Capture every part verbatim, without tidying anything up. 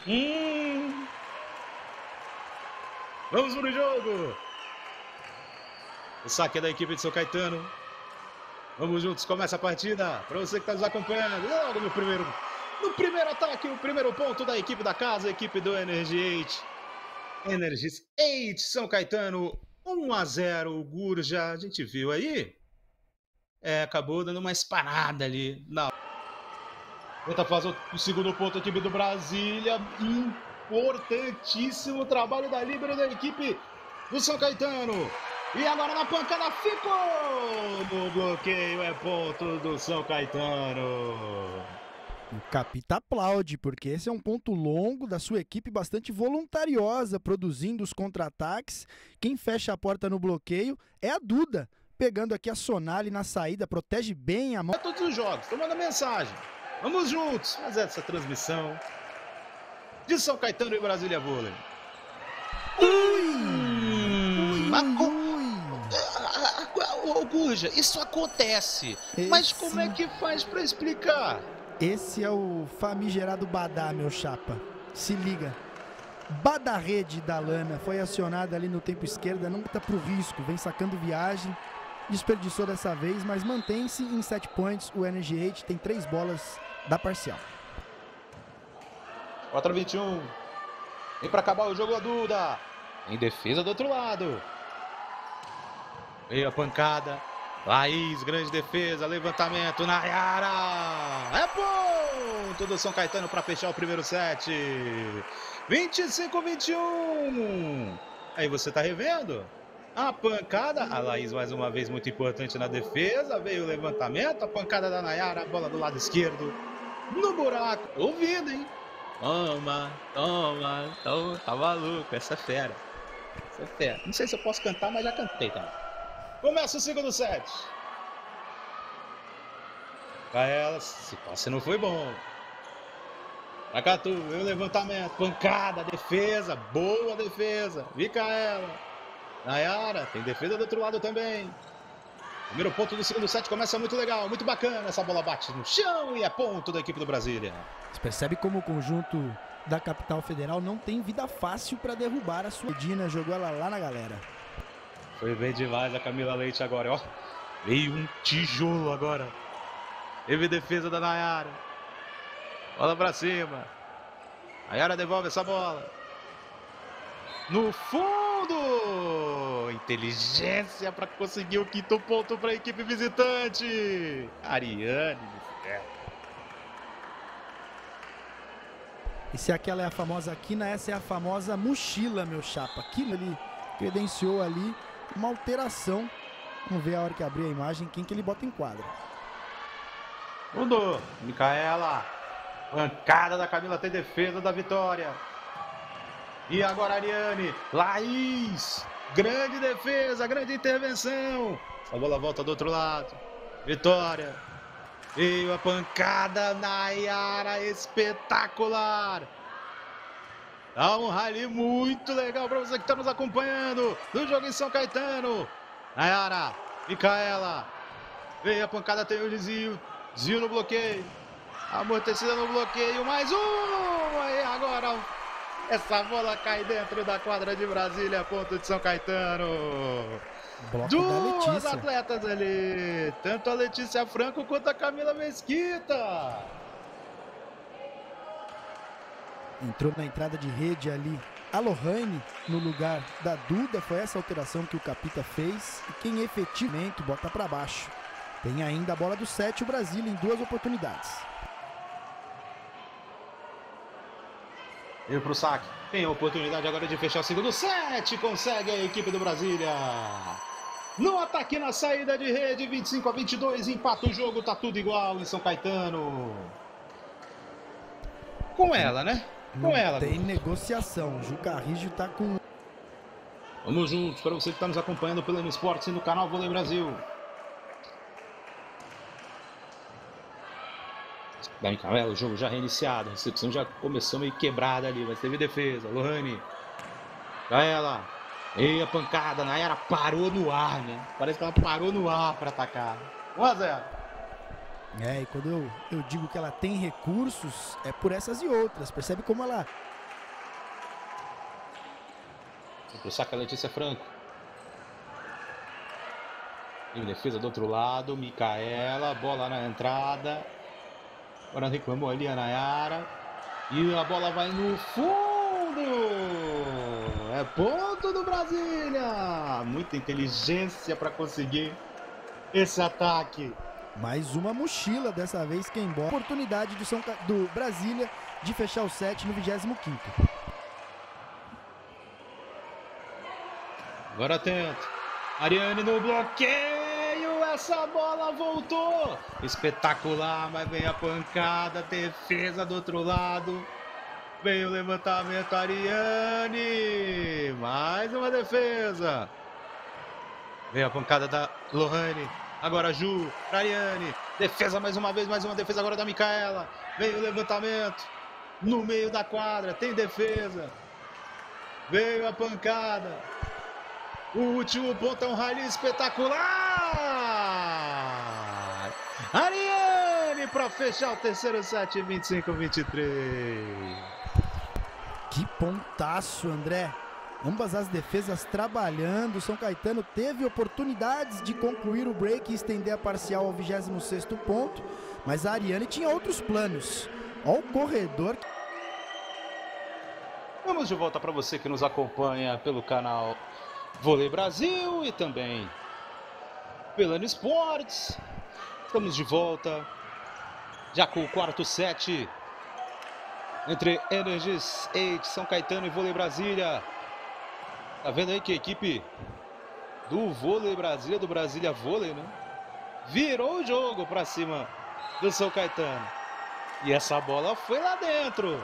Hum. Vamos pro jogo. O saque é da equipe de São Caetano. Vamos juntos, começa a partida. Para você que está nos acompanhando, logo no primeiro, no primeiro ataque, o primeiro ponto da equipe da casa, a equipe do Energy oito. Energies oito, São Caetano, um a zero. O Gurja, a gente viu aí, é, acabou dando uma esparada ali. Não. Tenta fazer o segundo ponto, a equipe do Brasília. Importantíssimo trabalho da líbero da equipe do São Caetano. E agora na pancada ficou no bloqueio, é ponto do São Caetano. O Capita aplaude, porque esse é um ponto longo da sua equipe, bastante voluntariosa, produzindo os contra-ataques. Quem fecha a porta no bloqueio é a Duda, pegando aqui a Sonali na saída, protege bem a mão. É todos os jogos, tô mandando mensagem. Vamos juntos fazer essa transmissão de São Caetano e Brasília Vôlei. Ui! Ui! Ui! Ô, Gurja, isso acontece. Esse... Mas como é que faz pra explicar? Esse é o famigerado Badá, meu chapa. Se liga. Badá rede da Lana foi acionada ali no tempo esquerda, não tá pro risco, vem sacando viagem. Desperdiçou dessa vez, mas mantém-se em sete points. O Energy oito tem três bolas da parcial. quatro a vinte e um. Vem pra acabar o jogo a Duda. Em defesa do outro lado. Veio a pancada. Laís, grande defesa, levantamento, Nayara. É ponto do São Caetano para fechar o primeiro set. vinte e cinco a vinte e um. Aí você tá revendo? A pancada, a Laís mais uma vez muito importante na defesa. Veio o levantamento, a pancada da Nayara, a bola do lado esquerdo. No buraco. Ouvido, hein? Toma, toma, toma. Tá maluco, essa é fera. Essa é fera. Não sei se eu posso cantar, mas já cantei também. Começa o segundo set. Pra ela, esse passe não foi bom. Acatu, o levantamento, pancada, defesa, boa defesa. Micaela. Nayara, tem defesa do outro lado também. Primeiro ponto do segundo set começa muito legal, muito bacana. Essa bola bate no chão e é ponto da equipe do Brasília. Você percebe como o conjunto da capital federal não tem vida fácil para derrubar a sua. Dina jogou ela lá na galera. Foi bem demais a Camila Leite agora, ó. Veio um tijolo agora. Teve defesa da Nayara. Bola pra cima. Nayara devolve essa bola. No fundo! Inteligência para conseguir o quinto ponto para a equipe visitante. Ariane do céu. E se aquela é a famosa quina, essa é a famosa mochila, meu chapa. Aquilo ali credenciou ali uma alteração. Vamos ver a hora que abrir a imagem, quem que ele bota em quadra. Mudou. Micaela. Pancada da Camila, tem defesa da Vitória. E agora Ariane. Laís. Grande defesa, grande intervenção. A bola volta do outro lado. Vitória. Veio a pancada, Nayara, espetacular. Dá um rally muito legal para você que está nos acompanhando no jogo em São Caetano. Nayara, Micaela. Veio a pancada, tem o desvio. Desvio no bloqueio. Amortecida no bloqueio. Mais um. E agora essa bola cai dentro da quadra de Brasília. Ponto de São Caetano. Bloco Duas da atletas ali. Tanto a Letícia Franco quanto a Camila Mesquita. Entrou na entrada de rede ali a Lohane no lugar da Duda. Foi essa alteração que o Capita fez. E quem efetivamente bota para baixo. Tem ainda a bola do sete, o Brasília em duas oportunidades. E pro saque. Tem a oportunidade agora de fechar o segundo set. Consegue a equipe do Brasília. No ataque, na saída de rede, vinte e cinco a vinte e dois. Empata o jogo, tá tudo igual em São Caetano. Com ela, né? Com Não ela. Tem negociação. O Ju Carrijo tá com... Vamos juntos, para você que está nos acompanhando pelo M Esportes e no canal Vôlei Brasil. Da Micaela, o jogo já reiniciado. A recepção já começou meio quebrada ali, mas teve defesa. Lohane. Micaela. E a pancada. Nayara parou no ar, né? Parece que ela parou no ar para atacar. um a zero. É, e quando eu, eu digo que ela tem recursos, é por essas e outras. Percebe como ela... Pro saque a Letícia Franco. Em defesa do outro lado, Micaela, bola na entrada. Agora reclamou ali a Nayara. E a bola vai no fundo. É ponto do Brasília. Muita inteligência para conseguir esse ataque. Mais uma mochila, dessa vez quem embora. Oportunidade do, São Ca... do Brasília de fechar o set no vigésimo quinto. Agora atento. Ariane no bloqueio. Essa bola voltou. Espetacular, mas vem a pancada. Defesa do outro lado. Vem o levantamento, Ariane. Mais uma defesa. Vem a pancada da Lohane. Agora Ju, pra Ariane. Defesa mais uma vez, mais uma defesa agora da Micaela. Vem o levantamento. No meio da quadra, tem defesa. Veio a pancada. O último ponto é um rally espetacular. Ariane para fechar o terceiro set, vinte e cinco a vinte e três. Que pontaço, André. Ambas as defesas trabalhando. São Caetano teve oportunidades de concluir o break e estender a parcial ao vigésimo sexto ponto, mas a Ariane tinha outros planos. Olha o corredor. Vamos de volta para você que nos acompanha pelo canal Vôlei Brasil e também pela N Esportes. Estamos de volta já com o quarto set entre Energies oito, São Caetano e Vôlei Brasília. Tá vendo aí que a equipe do Vôlei Brasília, do Brasília Vôlei, né? Virou o jogo para cima do São Caetano. E essa bola foi lá dentro.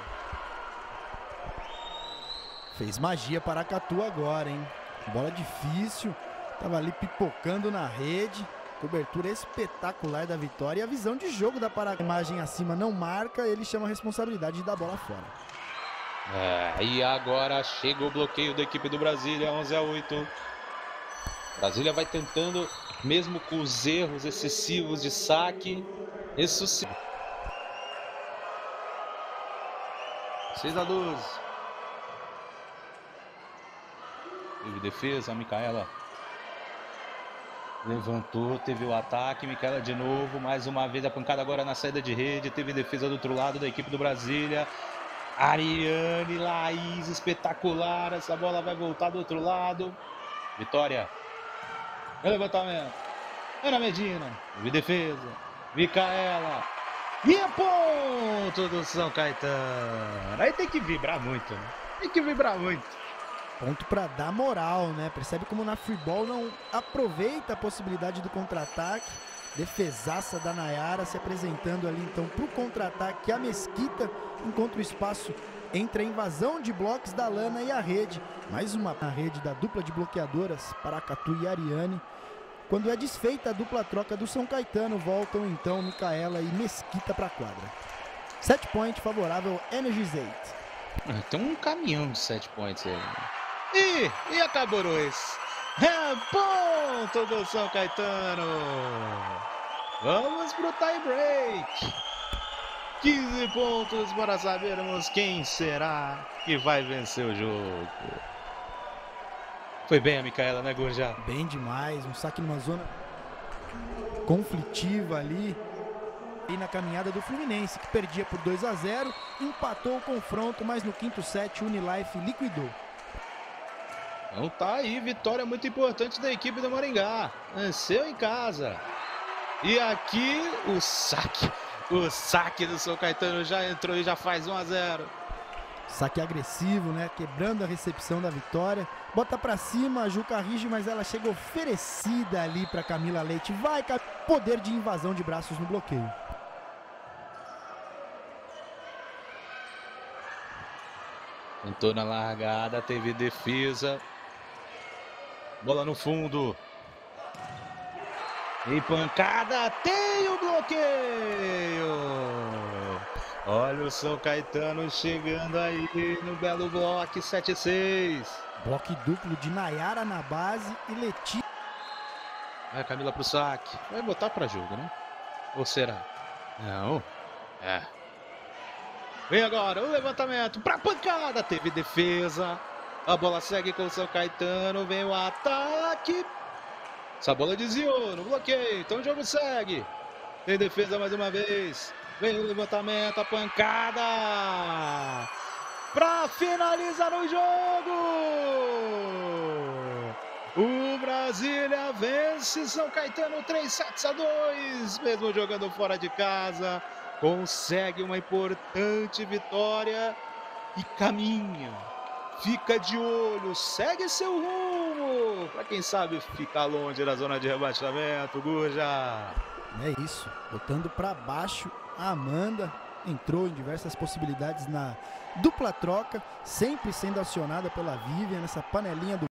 Fez magia para Paracatu agora, hein? Bola difícil, tava ali pipocando na rede. Cobertura espetacular da Vitória. E a visão de jogo da Paracatu. A imagem acima não marca, ele chama a responsabilidade de dar a bola fora. É, e agora chega o bloqueio da equipe do Brasília, onze a oito. Brasília vai tentando, mesmo com os erros excessivos de saque, ressuscitar. seis a doze. Teve defesa, a Micaela levantou, teve o ataque, Micaela de novo, mais uma vez a pancada agora na saída de rede, teve defesa do outro lado da equipe do Brasília. Ariane, Laís, espetacular, essa bola vai voltar do outro lado. Vitória, levantamento, Ana Medina, teve defesa, Micaela, e é ponto do São Caetano. Aí tem que vibrar muito, né? Tem que vibrar muito. Ponto para dar moral, né? Percebe como na freeball não aproveita a possibilidade do contra-ataque. Defesaça da Nayara se apresentando ali então para o contra-ataque. A Mesquita encontra o espaço entre a invasão de blocos da Lana e a rede. Mais uma na rede da dupla de bloqueadoras, Paracatu e Ariane. Quando é desfeita a dupla troca do São Caetano, voltam então Micaela e Mesquita para a quadra. Set point favorável Energies oito. Tem um caminhão de sete points aí. E, e acabou esse. É ponto do São Caetano. Vamos pro tie break. quinze pontos para sabermos quem será que vai vencer o jogo. Foi bem a Micaela, né, Gurja? Bem demais, um saque numa zona conflitiva ali. E na caminhada do Fluminense, que perdia por dois a zero, empatou o confronto, mas no quinto set o Unilife liquidou. Então tá aí, vitória muito importante da equipe do Maringá. Venceu em casa. E aqui o saque, o saque do São Caetano já entrou e já faz um a zero. Saque agressivo, né? Quebrando a recepção da Vitória. Bota pra cima a Ju Carrige, mas ela chega oferecida ali pra Camila Leite. Vai, poder de invasão de braços no bloqueio. Tentou na largada, teve defesa. Bola no fundo. E pancada, tem o bloqueio. Olha o São Caetano chegando aí no belo bloco, sete a seis. Bloco duplo de Nayara na base e Letícia. Vai Camila pro saque. Vai botar pra jogo, né? Ou será? Não. É. Vem agora o levantamento pra pancada. Teve defesa. A bola segue com o São Caetano. Vem o ataque. Essa bola desviou no bloqueio. Então o jogo segue. Tem defesa mais uma vez. Vem o levantamento, a pancada. Pra finalizar o jogo. O Brasília vence São Caetano três sets a dois. Mesmo jogando fora de casa. Consegue uma importante vitória. E caminha. Fica de olho, segue seu rumo. Para quem sabe ficar longe da zona de rebaixamento, Guja. É isso, botando para baixo. A Amanda entrou em diversas possibilidades na dupla troca, sempre sendo acionada pela Vivian nessa panelinha do